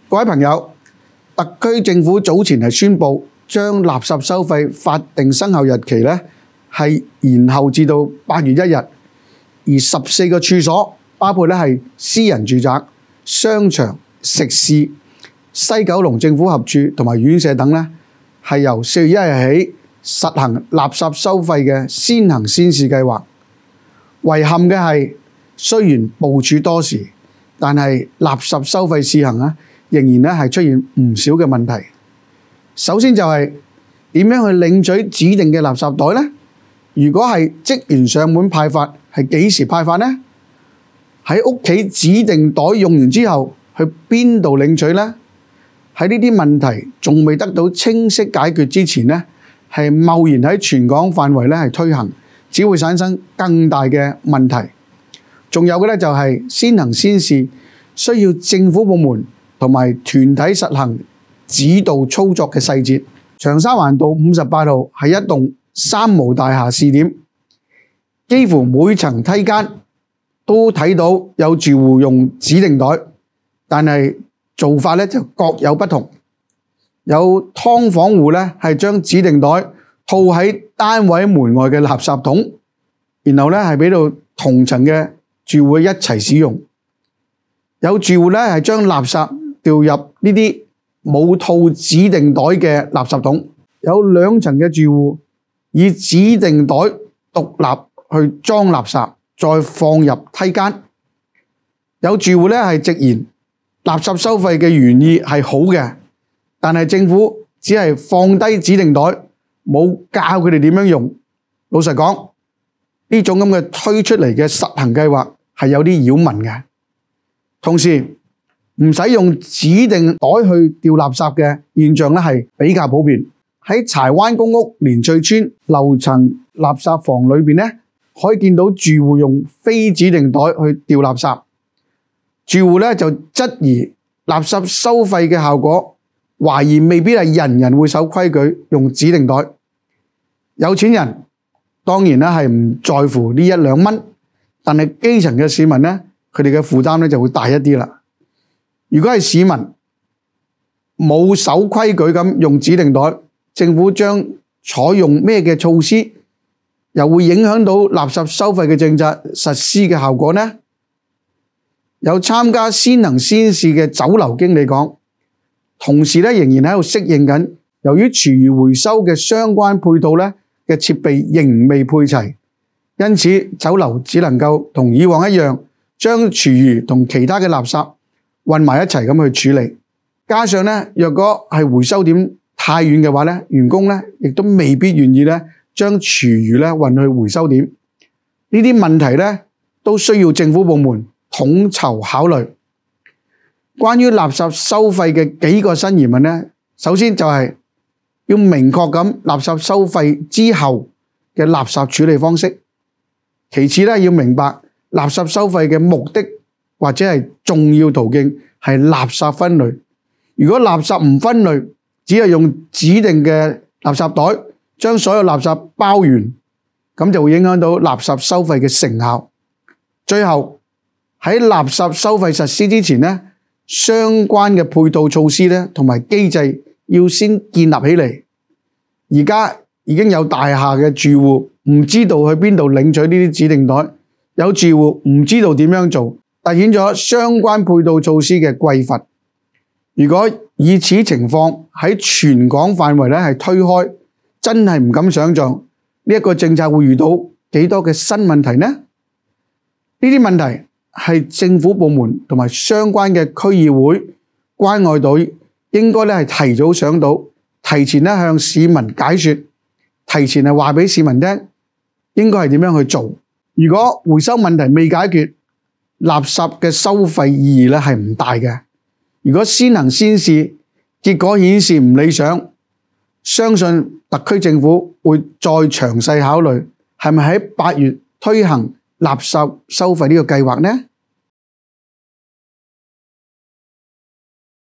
各位朋友，特區政府早前係宣布將垃圾收費法定生效日期咧係延後至到8月1日，而14個處所包括咧係私人住宅、商場、食肆、西九龍政府合署同埋院舍等咧，係由4月1日起實行垃圾收費嘅先行先試計劃。遺憾嘅係，雖然部署多時，但係垃圾收費試行咧，仍然咧係出現唔少嘅問題。首先就係點樣去領取指定嘅垃圾袋呢？如果係職員上門派發，係幾時派發呢？喺屋企指定袋用完之後，去邊度領取呢？喺呢啲問題仲未得到清晰解決之前呢，係貿然喺全港範圍咧係推行，只會產生更大嘅問題。仲有嘅咧就係先行先試，需要政府部門同埋團體實行指導操作嘅細節。長沙灣道58號係一棟3無大廈試點，幾乎每層梯間都睇到有住戶用指定袋，但係做法咧就各有不同。有劏房戶咧係將指定袋套喺單位門外嘅垃圾桶，然後咧係俾到同層嘅住戶一齊使用。有住戶咧係將垃圾掉入呢啲冇套指定袋嘅垃圾桶。有2層嘅住戶以指定袋獨立去裝垃圾，再放入梯間。有住戶咧係直言，垃圾收費嘅原意係好嘅，但係政府只係放低指定袋，冇教佢哋點樣用。老實講，呢種咁嘅推出嚟嘅實行計劃係有啲擾民嘅。同時，唔使用指定袋去掉垃圾嘅現象咧係比較普遍。喺柴灣公屋連翠村樓層垃圾房裏邊咧，可以見到住戶用非指定袋去掉垃圾。住戶咧就質疑垃圾收費嘅效果，懷疑未必係人人會守規矩用指定袋。有錢人當然咧係唔在乎呢1-2蚊，但係基層嘅市民咧，佢哋嘅負擔咧就會大一啲啦。如果係市民冇守規矩咁用指定袋，政府將採用咩嘅措施，又會影響到垃圾收費嘅政策實施嘅效果呢？有參加先行先試嘅酒樓經理講，同時咧仍然喺度適應緊，由於廚餘回收嘅相關配套咧嘅設備仍未配齊，因此酒樓只能夠同以往一樣，將廚餘同其他嘅垃圾混埋一齊咁去處理。加上咧，若果係回收點太遠嘅話咧，員工咧亦都未必願意咧將廚餘咧運去回收點。呢啲問題咧都需要政府部門統籌考慮。關於垃圾收費嘅幾個新疑問咧，首先就係要明確咁垃圾收費之後嘅垃圾處理方式。其次咧，要明白垃圾收費嘅目的或者係重要途徑係垃圾分類。如果垃圾唔分類，只係用指定嘅垃圾袋將所有垃圾包完，咁就會影響到垃圾收費嘅成效。最後喺垃圾收費實施之前咧，相關嘅配套措施咧同埋機制要先建立起嚟。而家已經有大廈嘅住戶唔知道去邊度領取呢啲指定袋，有住戶唔知道點樣做，凸顯咗相關配套措施嘅匱乏。如果以此情況喺全港範圍咧係推開，真係唔敢想像呢一個政策會遇到幾多嘅新問題呢？呢啲問題係政府部門同埋相關嘅區議會關愛隊應該咧係提早想到，提前咧向市民解說，提前係話俾市民聽應該係點樣去做。如果回收問題未解決，垃圾嘅收費意義咧係唔大嘅。如果先行先試，結果顯示唔理想，相信特區政府會再詳細考慮係咪喺8月推行垃圾收費呢個計劃呢？